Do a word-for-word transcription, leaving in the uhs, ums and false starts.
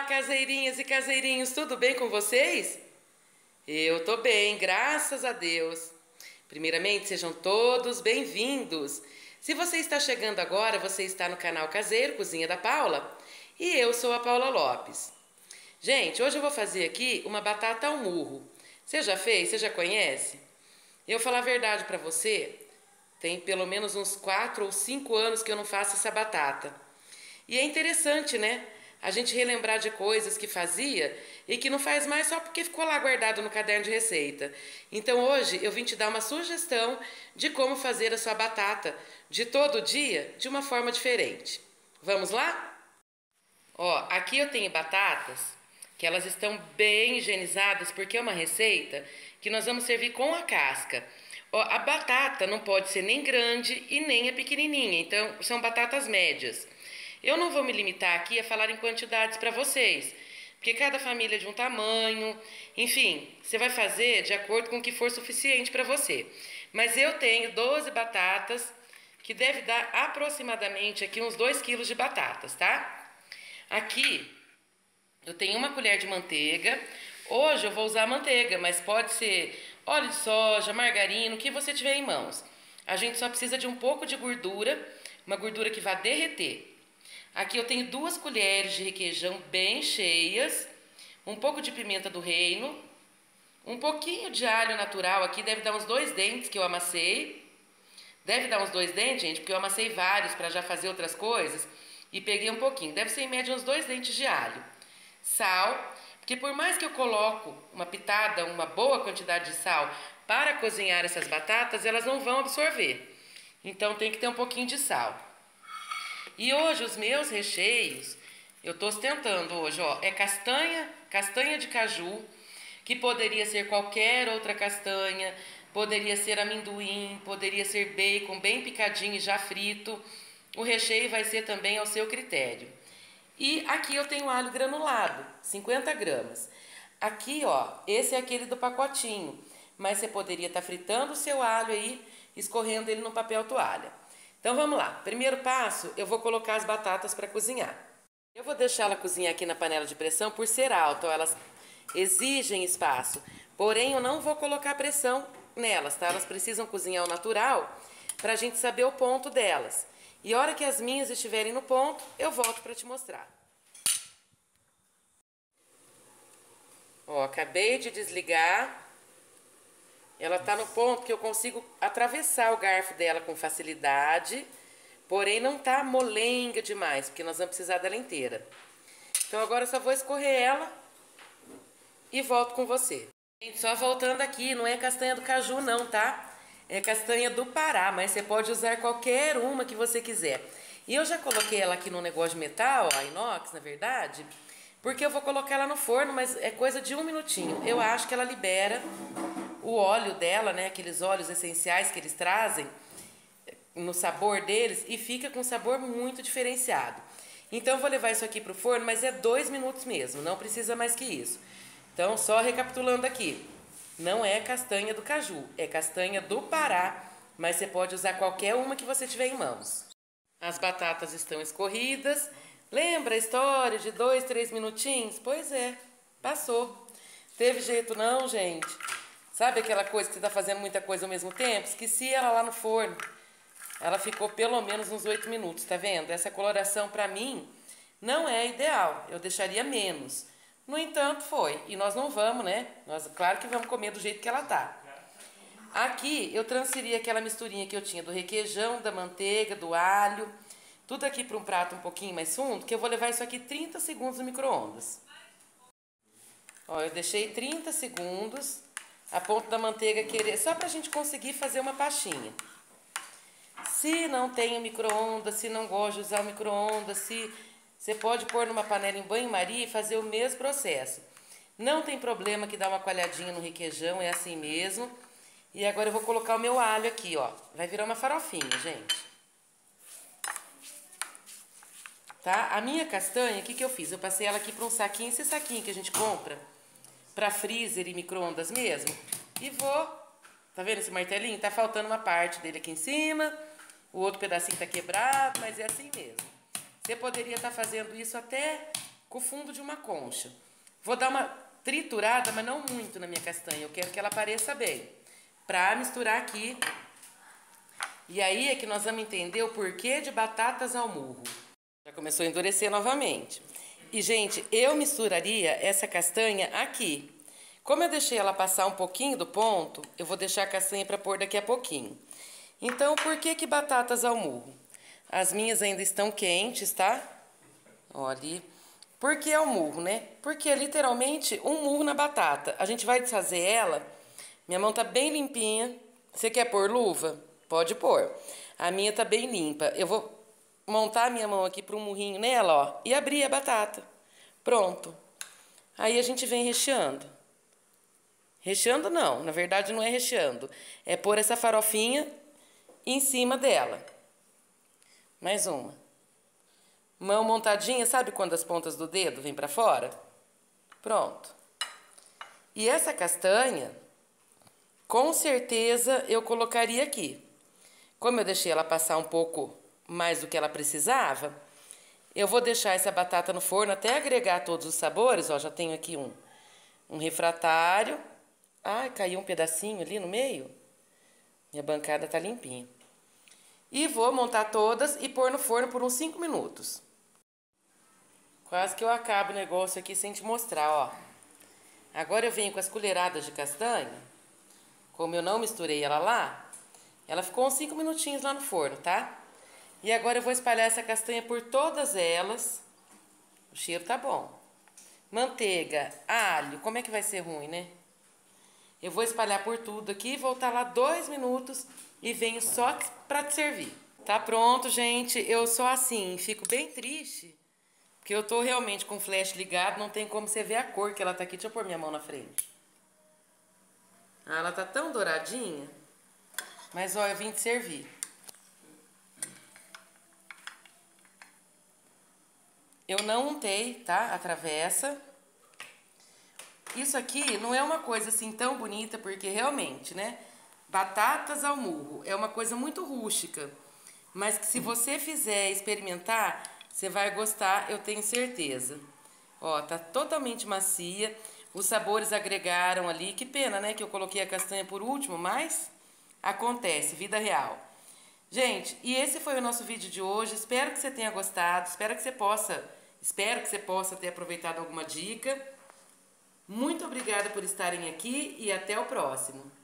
Caseirinhas e caseirinhos, tudo bem com vocês? Eu tô bem, graças a Deus. Primeiramente, sejam todos bem-vindos. Se você está chegando agora, você está no canal Caseiro Cozinha da Paula e eu sou a Paula Lopes. Gente, hoje eu vou fazer aqui uma batata ao murro. Você já fez? Você já conhece? Eu vou falar a verdade para você, tem pelo menos uns quatro ou cinco anos que eu não faço essa batata. E é interessante, né? A gente relembrar de coisas que fazia e que não faz mais só porque ficou lá guardado no caderno de receita. Então hoje eu vim te dar uma sugestão de como fazer a sua batata de todo dia de uma forma diferente. Vamos lá? Ó, aqui eu tenho batatas que elas estão bem higienizadas porque é uma receita que nós vamos servir com a casca. Ó, a batata não pode ser nem grande e nem a pequenininha, então são batatas médias. Eu não vou me limitar aqui a falar em quantidades para vocês, porque cada família é de um tamanho, enfim, você vai fazer de acordo com o que for suficiente para você. Mas eu tenho doze batatas, que deve dar aproximadamente aqui uns dois quilos de batatas, tá? Aqui eu tenho uma colher de manteiga. Hoje eu vou usar manteiga, mas pode ser óleo de soja, margarina, o que você tiver em mãos. A gente só precisa de um pouco de gordura, uma gordura que vai derreter. Aqui eu tenho duas colheres de requeijão bem cheias, um pouco de pimenta do reino, um pouquinho de alho natural aqui, deve dar uns dois dentes que eu amassei. Deve dar uns dois dentes, gente, porque eu amassei vários para já fazer outras coisas e peguei um pouquinho. Deve ser em média uns dois dentes de alho. Sal, porque por mais que eu coloco uma pitada, uma boa quantidade de sal para cozinhar essas batatas, elas não vão absorver. Então tem que ter um pouquinho de sal. E hoje os meus recheios, eu estou ostentando hoje, ó, é castanha, castanha de caju, que poderia ser qualquer outra castanha, poderia ser amendoim, poderia ser bacon bem picadinho e já frito. O recheio vai ser também ao seu critério. E aqui eu tenho alho granulado, cinquenta gramas. Aqui, ó, esse é aquele do pacotinho, mas você poderia estar fritando o seu alho aí, escorrendo ele no papel toalha. Então vamos lá, primeiro passo, eu vou colocar as batatas para cozinhar. Eu vou deixar ela cozinhar aqui na panela de pressão por ser alta, elas exigem espaço. Porém, eu não vou colocar pressão nelas, tá? Elas precisam cozinhar ao natural para a gente saber o ponto delas. E a hora que as minhas estiverem no ponto, eu volto para te mostrar. Ó, acabei de desligar. Ela tá no ponto que eu consigo atravessar o garfo dela com facilidade, porém não tá molenga demais, porque nós vamos precisar dela inteira. Então agora eu só vou escorrer ela e volto com você. Gente, só voltando aqui, não é castanha do caju não, tá? É castanha do Pará, mas você pode usar qualquer uma que você quiser. E eu já coloquei ela aqui no negócio de metal, a inox, na verdade, porque eu vou colocar ela no forno, mas é coisa de um minutinho. Eu acho que ela libera o óleo dela, né, aqueles óleos essenciais que eles trazem no sabor deles e fica com um sabor muito diferenciado. Então eu vou levar isso aqui pro forno, mas é dois minutos mesmo, não precisa mais que isso. Então só recapitulando aqui, não é castanha do caju, é castanha do Pará, mas você pode usar qualquer uma que você tiver em mãos. As batatas estão escorridas. Lembra a história de dois, três minutinhos? Pois é, passou. Teve jeito não, gente? Sabe aquela coisa que você está fazendo muita coisa ao mesmo tempo? Esqueci ela lá no forno. Ela ficou pelo menos uns oito minutos, tá vendo? Essa coloração para mim não é ideal. Eu deixaria menos. No entanto, foi. E nós não vamos, né? Nós, claro que vamos comer do jeito que ela tá. Aqui eu transferi aquela misturinha que eu tinha do requeijão, da manteiga, do alho. Tudo aqui para um prato um pouquinho mais fundo, que eu vou levar isso aqui trinta segundos no micro-ondas. Ó, eu deixei trinta segundos. A ponto da manteiga querer, só pra gente conseguir fazer uma pastinha. Se não tem o micro-ondas, se não gosta de usar o micro-ondas, se você pode pôr numa panela em banho-maria e fazer o mesmo processo. Não tem problema que dá uma coalhadinha no requeijão, é assim mesmo. E agora eu vou colocar o meu alho aqui, ó. Vai virar uma farofinha, gente. Tá? A minha castanha, o que que eu fiz? Eu passei ela aqui para um saquinho, esse saquinho que a gente compra para freezer e micro-ondas mesmo. E vou, tá vendo esse martelinho? Tá faltando uma parte dele aqui em cima, o outro pedacinho tá quebrado, mas é assim mesmo. Você poderia estar fazendo isso até com o fundo de uma concha. Vou dar uma triturada, mas não muito na minha castanha. Eu quero que ela apareça bem. Pra misturar aqui. E aí é que nós vamos entender o porquê de batatas ao murro. Já começou a endurecer novamente. E, gente, eu misturaria essa castanha aqui. Como eu deixei ela passar um pouquinho do ponto, eu vou deixar a castanha para pôr daqui a pouquinho. Então, por que que batatas ao murro? As minhas ainda estão quentes, tá? Olha. Por que ao murro, né? Porque é literalmente um murro na batata. A gente vai desfazer ela. Minha mão tá bem limpinha. Você quer pôr luva? Pode pôr. A minha tá bem limpa. Eu vou montar a minha mão aqui para um murrinho nela, ó, e abrir a batata. Pronto. Aí a gente vem recheando. Recheando não, na verdade não é recheando. É pôr essa farofinha em cima dela. Mais uma. Mão montadinha, sabe quando as pontas do dedo vêm para fora? Pronto. E essa castanha, com certeza eu colocaria aqui. Como eu deixei ela passar um pouco mais do que ela precisava, eu vou deixar essa batata no forno até agregar todos os sabores. Ó, já tenho aqui um, um refratário. Ai, caiu um pedacinho ali no meio. Minha bancada tá limpinha. E vou montar todas e pôr no forno por uns cinco minutos. Quase que eu acabo o negócio aqui sem te mostrar, ó. Agora eu venho com as colheradas de castanha. Como eu não misturei ela lá, ela ficou uns cinco minutinhos lá no forno, tá? E agora eu vou espalhar essa castanha por todas elas. O cheiro tá bom. Manteiga, alho, como é que vai ser ruim, né? Eu vou espalhar por tudo aqui, voltar lá dois minutos e venho só pra te servir. Tá pronto, gente. Eu sou assim, fico bem triste, porque eu tô realmente com o flash ligado, não tem como você ver a cor que ela tá aqui. Deixa eu pôr minha mão na frente. Ah, ela tá tão douradinha. Mas, ó, eu vim te servir. Eu não untei, tá? A travessa. Isso aqui não é uma coisa assim tão bonita, porque realmente, né? Batatas ao murro é uma coisa muito rústica. Mas que se você fizer experimentar, você vai gostar, eu tenho certeza. Ó, tá totalmente macia. Os sabores agregaram ali. Que pena, né? Que eu coloquei a castanha por último, mas acontece, vida real. Gente, e esse foi o nosso vídeo de hoje. Espero que você tenha gostado. Espero que você possa, espero que você possa ter aproveitado alguma dica. Muito obrigada por estarem aqui e até o próximo.